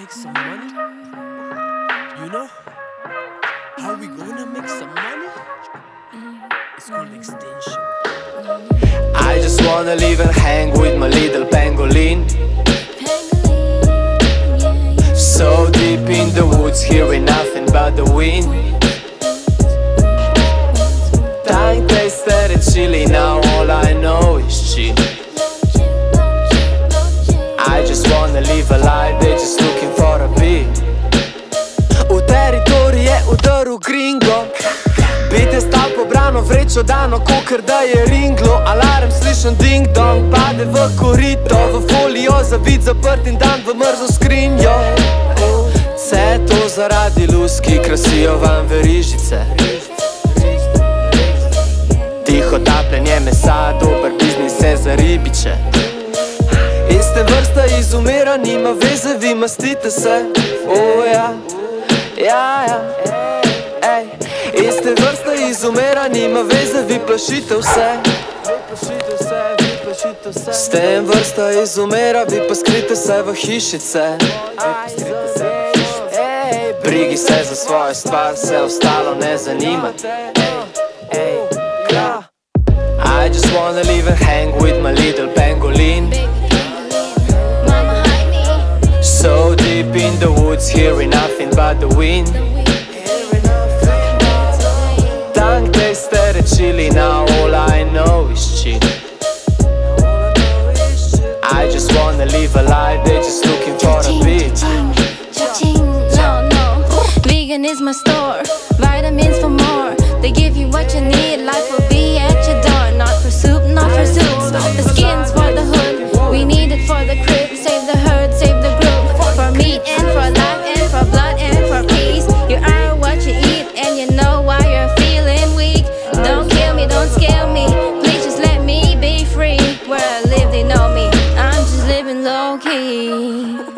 make some money? You know? How we gonna make some money? It's called extension. I just wanna live and hang with my little pangolin. So deep in the woods, hearing nothing but the wind. Tongue tasted it chilly, now all I know is chill. I just wanna live a life, they're just looking for a beat. V teritorij je udaril gringo. Bit je stal pobrano vrečo dano, kakor da je ringlo. Alarm slišen ding dong, pade v korito. V folijo zavit zaprt in dan v mrzlo skrinjo. Vse to zaradi lus, ki krasijo vam verižice. Tiho tapljenje mesa, dober biznis je za ribiče. Iste vrsta izumira, nima veze, vi mastite se. Ja, ja, ej. Iste vrsta izumira, nima veze, vi plašite vse. S tem vrsta izumira, vi pa skrite se v hišice. Brigi se za svojo stvar, vse ostalo ne zanima. I just wanna live and hang with my little pangolin. So deep in the woods, hearing nothing but the wind. Tongue tasted it chilly, now all I know is chill. I just wanna live a life, they're just looking for a beat. No, vegan is my store, vitamins for more. They give you what you need, life will be at your door. Not for soup, not for soups, the skin's for the hood. We need it for the crib, save the herd, save the group. For meat and for life and for blood and for peace. You are what you eat and you know why you're feeling weak. Don't kill me, don't scale me, please just let me be free. Where I live they know me, I'm just living low-key.